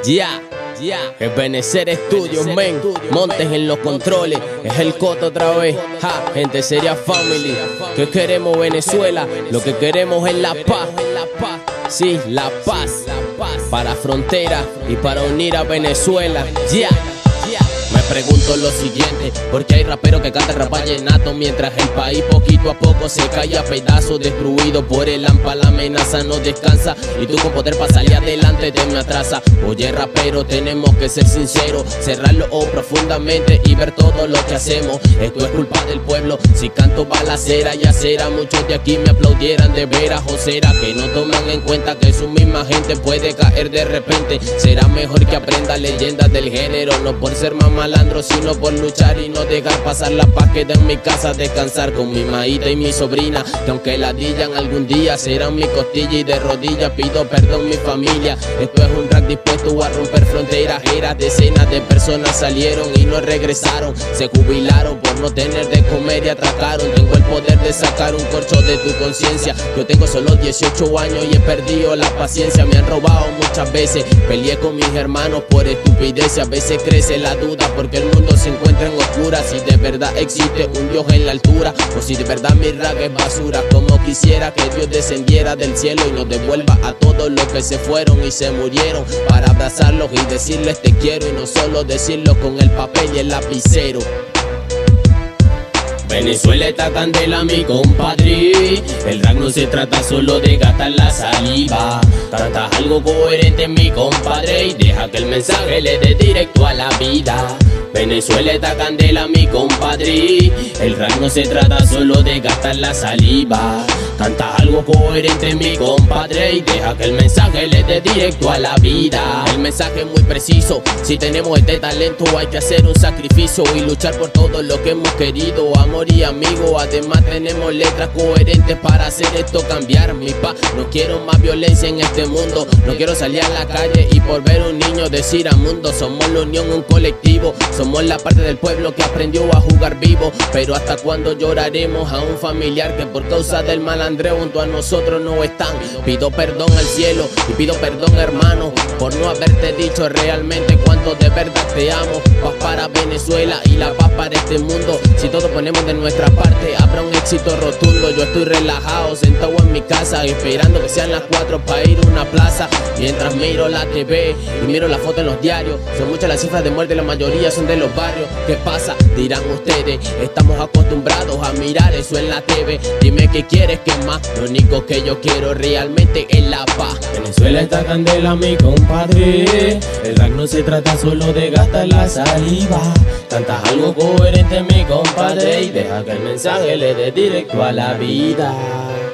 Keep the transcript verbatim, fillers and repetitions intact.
Ya, ya, es Benecer Studios, men. Montes en los controles, es el Coto otra vez. Ja, gente seria family. ¿Qué queremos, Venezuela? Lo que queremos es la paz. Sí, la paz. Para frontera y para unir a Venezuela. Ya. Me pregunto lo siguiente, ¿por qué hay raperos que cantan rap vallenato mientras el país poquito a poco se cae a pedazos, destruido por el hampa? La amenaza no descansa y tú con poder para salir adelante te me atrasa. Oye rapero, tenemos que ser sinceros, cerrar los ojos profundamente y ver todo lo que hacemos. Esto es culpa del pueblo, si canto balacera y acera, muchos de aquí me aplaudieran de veras. O será que no toman en cuenta que su misma gente puede caer de repente. Será mejor que aprenda leyendas del género, no por ser más malandro, sino por luchar y no dejar pasar la paz. Queda en mi casa descansar con mi maíta y mi sobrina, que aunque la dillan algún día serán mi costilla, y de rodillas pido perdón mi familia. Esto es un rap dispuesto a romper fronteras. Eras decenas de personas salieron y no regresaron, se jubilaron por no tener de comer y atracaron. Tengo el poder de sacar un corcho de tu conciencia. Yo tengo solo dieciocho años y he perdido la paciencia. Me han robado muchas veces, peleé con mis hermanos por estupidez. A veces crece la duda porque el mundo se encuentra en oscura. Si de verdad existe un Dios en la altura, o si de verdad mi rap es basura. Como quisiera que Dios descendiera del cielo y nos devuelva a todos los que se fueron y se murieron, para abrazarlos y decirles te quiero, y no solo decirlo con el papel y el lapicero. Venezuela está candela, mi compadre. El rap no se trata solo de gastar la saliva. Canta algo coherente, mi compadre, y deja que el mensaje le dé directo a la vida. Venezuela está candela, mi compadre. El rap no se trata solo de gastar la saliva. Canta algo coherente, mi compadre, y deja que el mensaje le dé directo a la vida. El mensaje es muy preciso: si tenemos este talento hay que hacer un sacrificio y luchar por todo lo que hemos querido, amor y amigo. Además tenemos letras coherentes para hacer esto cambiar, mi pa. No quiero más violencia en este mundo, no quiero salir a la calle y por ver un niño decir al mundo somos la unión, un colectivo. Somos la parte del pueblo que aprendió a jugar vivo. Pero hasta cuándo lloraremos a un familiar que por causa del malandreo junto a nosotros no están. Pido perdón al cielo y pido perdón, hermano, por no haberte dicho realmente cuánto de verdad te amo. Paz para Venezuela y la paz para este mundo. Si todos ponemos de nuestra parte habrá un éxito rotundo. Yo estoy relajado, sentado en mi casa, esperando que sean las cuatro para ir a una plaza. Mientras miro la T V y miro la foto en los diarios, son muchas las cifras de muerte, la mayoría son de los barrios. ¿Qué pasa? Dirán ustedes, estamos acostumbrados a mirar eso en la T V. Dime qué quieres, que más. Lo único que yo quiero realmente es la paz. Venezuela está candela, mi compadre. El rap no se trata solo de gastar la saliva. Canta algo coherente, mi compadre, y deja que el mensaje le dé directo a la vida.